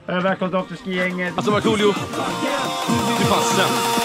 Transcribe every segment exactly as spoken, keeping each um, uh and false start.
Välkommen till afterski-gänget. Alltså Markoolio, du är fan sämst.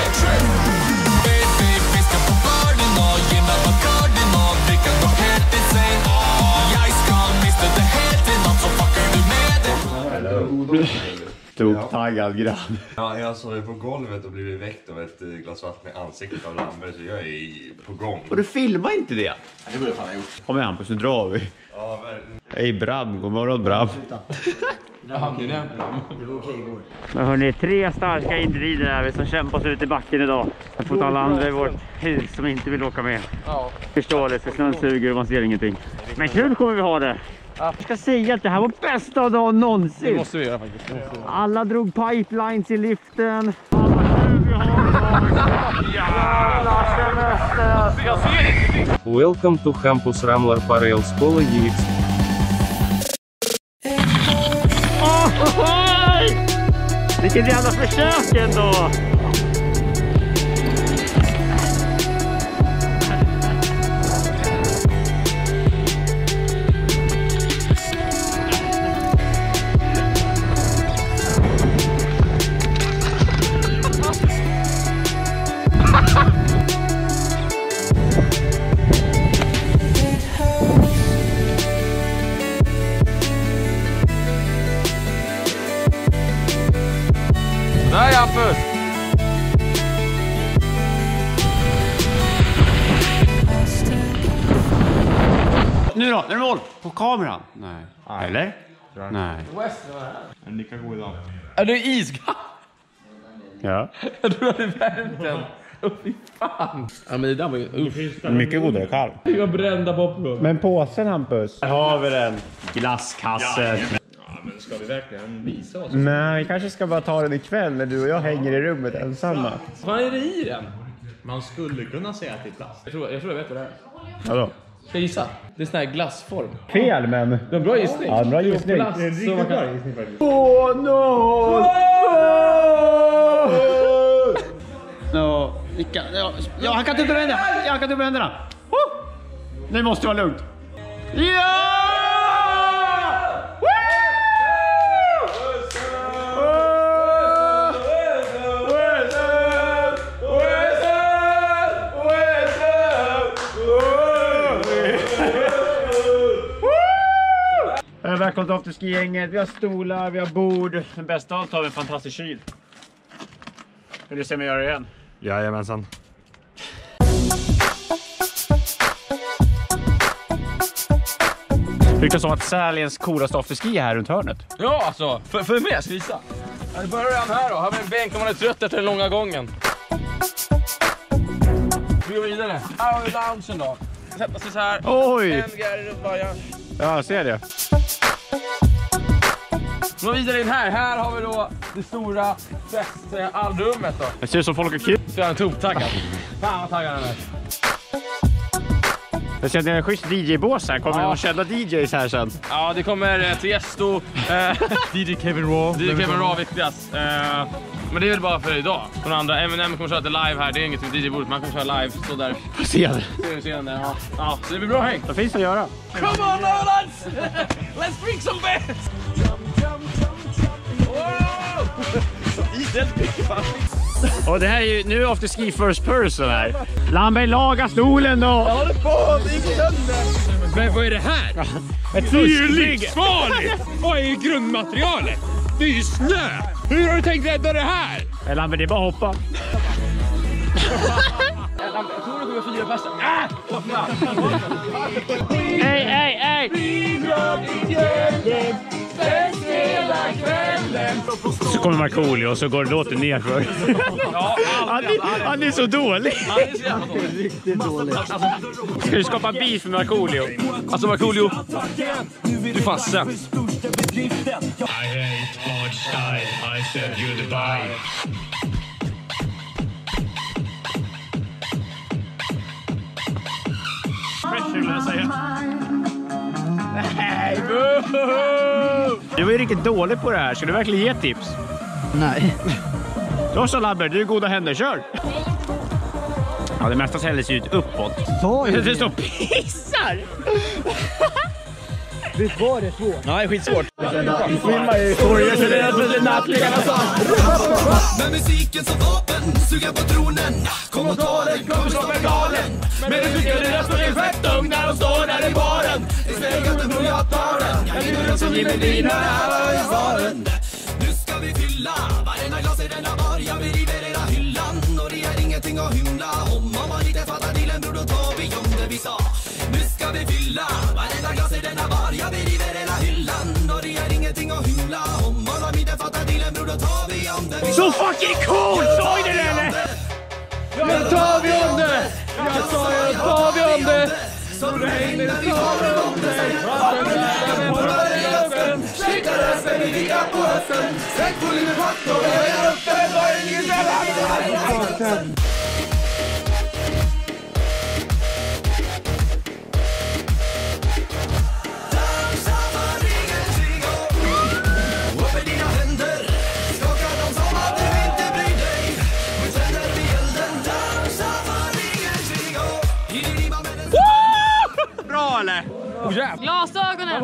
Stor taggad grabb. Ja, jag såg på golvet och blivit väckt av ett glas vatten i ansiktet av Lamberg, så jag är på gång. Och du filmar inte det? Ja, det borde jag fan ha gjort. Kom igen Hampus, nu drar vi. Ja, verkligen. Hej Brab, god morgon Brab. Ja, det är Men hörni, tre starka individer är vi som kämpar sig ut i backen idag. Jag får alla andra i vårt hus som inte vill åka med. Ja. Förståeligt, för snön suger och man ser ingenting. Men kul kommer vi ha det. Jag ska säga att det här var bästa dagen någonsin. Det måste vi göra faktiskt. Alla drog pipelines i liften. Alla kul vi har. Jävla semester. Jag ser inte. Welcome to Campus Ramlar Parallel Skola G X. Vilket jävla försök ändå! Där är Hampus! Nu då, är det mål? På kameran? Nej. Eller? Nej. En lika god idag. Är du iskall? Ja. Jag tror att det är värmt den. Åh fy fan. Ja men det där var ju... Uff. Mycket godare kall. Jag har brända popcorn. Men påsen Hampus. Här har vi den. Glasskasse. Men ska vi verkligen visa oss? Nej, vi kanske ska bara ta den ikväll när du och jag hänger i rummet ensamma. Vad är det i den? Man skulle kunna säga att det är plast. Jag tror jag, tror jag vet vad det är. Vadå? Ska jag gissa? Det är sån här glassform. Fel, men... Det är en bra gissning. Ja, en bra Det är gissning. plast, Det är en så man riktigt kan... bra gissning faktiskt. Åh, no! No. Vilka, ja, ja, han kan ta upp händerna. Ja, han kan ta upp händerna. Oh! Det måste vara lugnt. Ja! Välkommen till afterski-gänget. Vi har stolar, vi har bord. Men bäst av allt har vi en fantastisk kyl. Vill du se mig göra det igen? Jajamensan. Ryktas som att Sälens coolaste afterski är här runt hörnet. Ja alltså, för, för mig ska visa. Jag börjar redan här då. Här har vi en bänk om man är trött efter den långa gången. Vi går vidare. Här har vi loungen då. Sätta sig så här. Oj! En grej runt varje. Ja, jag ser det. Vi går vidare in här. Här har vi då det stora festallrummet då. Det ser ut som folk är kul. Så är han toktaggad. Fan vad taggad han är. Jag ser att det är en schysst D J-bås här. Kommer Ja. någon kända D Js här sen? Ja, det kommer ett Tiesto. Eh, D J Kevin Raw. D J Kevin Raw viktigast. Eh, men det är väl bara för idag. Från andra. Eminem kommer köra lite live här. Det är inget med D J-bordet. Man kommer köra live. Stå där. Se det. Ser scenen där. Ja. Ja, så det blir bra häng. Vad finns det att göra? Come on now lads! Let's drink some bets! Och det här är ju, nu är afterski first person här. Lamberg, laga stolen då! Jag håller på, det gick sönder! Men vad är det här? Ett Det är ju fuskbygge. livsfarligt! Vad är grundmaterialet? Det är ju snö! Hur har du tänkt rädda det här? Eh, Lamberg, det är bara att hoppa. Jag tror det kommer fyra passa. Ah! Hej, hej, hej! Så kommer Markoolio och så går det åter nerför. Ja, Han är, han är så dålig. han är så jävla dålig. Riktigt dålig. Ska du skapa beef med Markoolio? Alltså Markoolio, du är fan sämst. I hate hard style, I said goodbye. Pressure vill jag säga. Nej, boo! Du var ju riktigt dålig på det här. Ska du verkligen ge tips? Nej. Då så Labber, du är goda händer, kör! Ja, det mesta häller sig ut uppåt. Sa ju Det det. står pissar! Visst var det svårt? Ja, det är skitsvårt. Med musiken som vapen, suga på tronen. Kom och ta den, kommer slå med galen. Men du tycker det röstar är fett ung när de står där i baren. Istället att du tror jag tar den. Jag lever den som i med dina här i svaren. Nu ska vi fylla varenda glas i denna bar. Ja, vi river hela hyllan. Och det är ingenting att hymla om. Om man inte fattar dealen, bror, då tar vi om det vi sa. Nu ska vi fylla varenda glas i denna bar. Ja, vi river hela hyllan. Och det är ingenting att hymla om. Om man inte fattar dealen, bror, då tar vi om det vi sa. Så fucking cool! Såg ni det eller? Ja, då tar vi om det! Jag sa ju, då tar vi om det! Så du hänger när vi tar det om dig. Vatten är på rösten. Skicka rösten i vika på hösten. Sätt full i med fatt och höja upp den. Var ingen mellan. Dansa för ingen trigo. Upp med dina händer. Skaka dem som att du inte bryr dig. Nu tänder vi elden. Dansa för ingen trigo. I din rima med den. Bra eller? Glasögonen!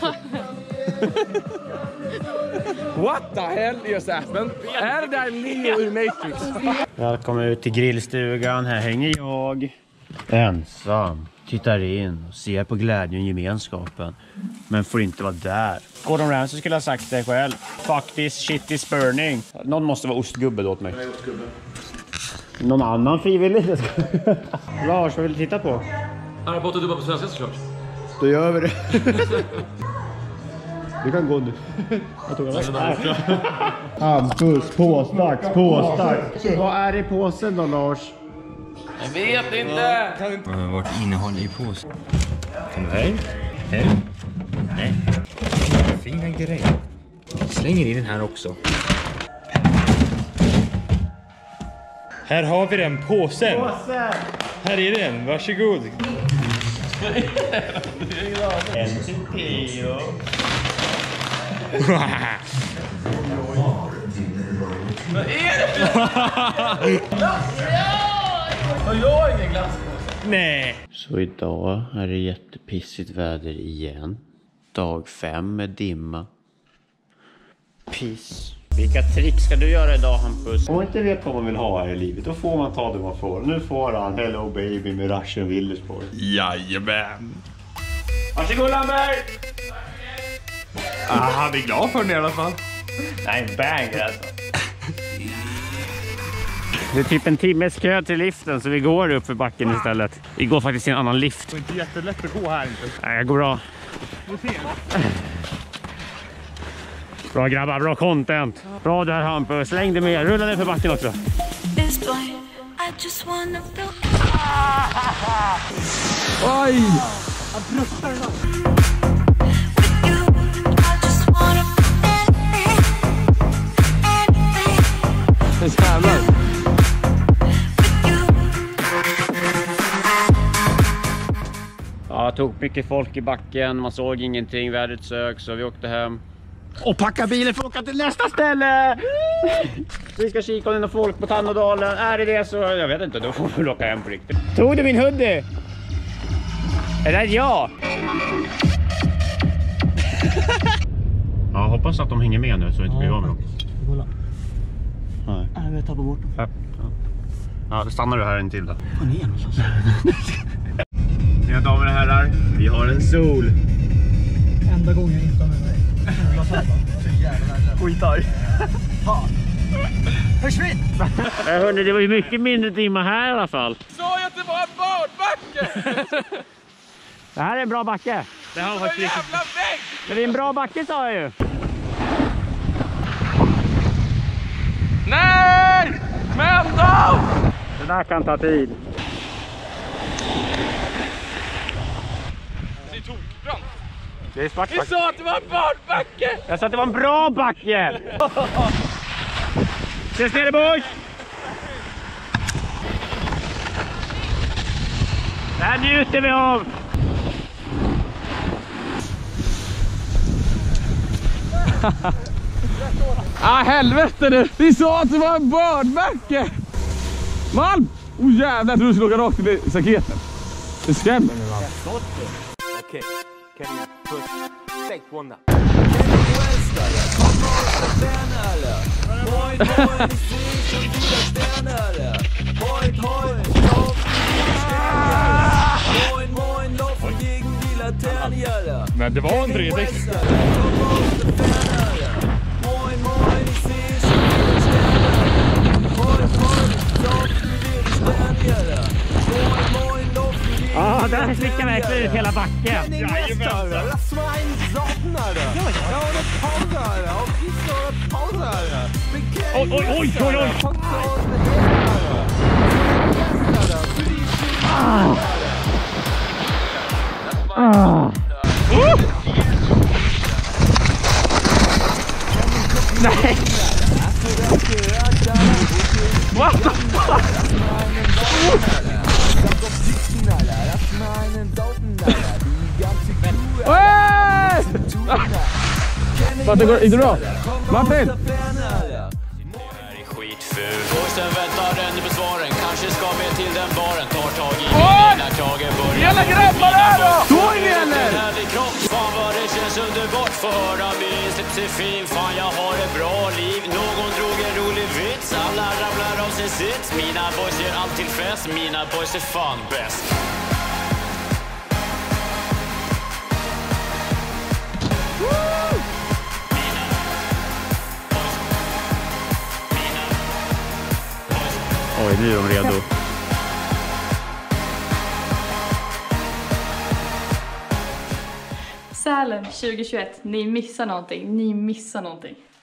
What the hell just happened? Är det där Neo i Matrix? Välkommen ut till grillstugan. Här hänger jag ensam. Tittar in och ser på glädjen och gemenskapen. Men får inte vara där. Gordon Ramsay skulle ha sagt det själv. Fuck this shit is burning. Någon måste vara ostgubbe åt mig. Någon annan frivillig? Lars, vad vill du titta på? Harry Potter dubbar på svenska såklart. Då gör vi det. Du kan gå nu. Jag tog en Hampus, påstax, påstax. Vad är i påsen då, Lars? Jag vet inte! Vart innehåll i påsen? Kan du här? Här? Nej. Fina grej. Slänger in den här också. Här har vi den påsen. Påsen! Här är den, varsågod. En till Theo. Vad är det? Har jag ingen glasspåse? Nej. Så idag är det jättepissigt väder igen. Dag fem med dimma. Piss. Vilka tricks ska du göra idag, Hampus? Om man inte vet vad man vill ha här i livet, då får man ta det man får. Nu får han Hello Baby med Russian Village-spår. Jajamän. Varsågod, Lamberg! Ah, han är glad för den i alla fall. Nej, bang alltså. Det är typ en timmes kö till liften, så vi går upp för backen istället. Vi går faktiskt i en annan lift. Det är inte jättelätt att gå här inte. Nej, jag går bra. Bra grabbar, bra content. Bra där, Hampus. Släng dig med. Rulla ner för backen också. Oj! Det jävlar. Ja, jag tog mycket folk i backen. Man såg ingenting. Vädret sög, så vi åkte hem. Och packa bilen för att åka till nästa ställe! Vi ska kika om det är någon folk på Tannådalen. Är det det så, jag vet inte, då får vi åka hem på riktigt. Tog du min hoodie? Är det jag? Ja, hoppas att de hänger med nu så vi inte blir av med dem. Kolla. Nej. Nej, vi tappar bort dem. Ja, ja. Då stannar du här en till då. Gå ner någonstans. Mina damer och herrar, vi har en sol. Enda gången jag inte har med mig. Så jävla skitarg. Försvinn! Ja, hörni, det var ju mycket mindre dimma här i alla fall. Sa jag att det var en badbacke? Det här är en bra backe. Det här var jävla vägg! Det är en bra backe, sa jag ju. Nej! Men då! Det där kan ta tid. Det är tokbrant. Det är svart Vi backe. sa att det var en badbacke! Jag sa att det var en bra backe. Ses nere, boys! Det här njuter vi av. Ah, helvete nu! Vi sa att det var en badbacke! Malm! Åh oh, jävlar, jag tror du skulle åka rakt i staketet. Det skrämmer mig, man. Okej, kan vi puss? Perfekt, Wunder. Moin, moin, ich seh schon wieder Sterne, Alter. Moin, moin, laufen gegen Sterne. Moin, moin, laufen gegen die Laterne, Alter. Men det var en tre sex. Moin, moin, ich seh schon wieder Sterne. Moin, moin, laufen gegen Sterne, Alter. Moin, moin, laufen gegen Ja, ah, där slickar verkligen ut hela backen. Jajamän. Lass mal einen saufen, Alter. Ja, och en Pause, Alter. Auf Gießen oder Pause, Alter. Oj, oj, oj, oj, oj. Kommt zu Hause mit dem, Alter. Alter. Für die Schiene, Alter. Ah. Uh. Nej. What the fuck? Martin, går inte bra? Martin! Försten väntar en på svaren. Kanske ska med till den baren. Tar tag i min när tagen börjar. Jävla grabbar där då! Så är det eller? Fan vad det känns underbart. Få höra min släpp sig fin. Fan jag har ett bra liv. Någon drog en rolig vits. Alla ramlar av sin sits. Mina boys ger allt till fest. Mina boys är fan bäst. Oj, nu är de redo. Sälen tjugo tjugoett, ni missar någonting, ni missar någonting.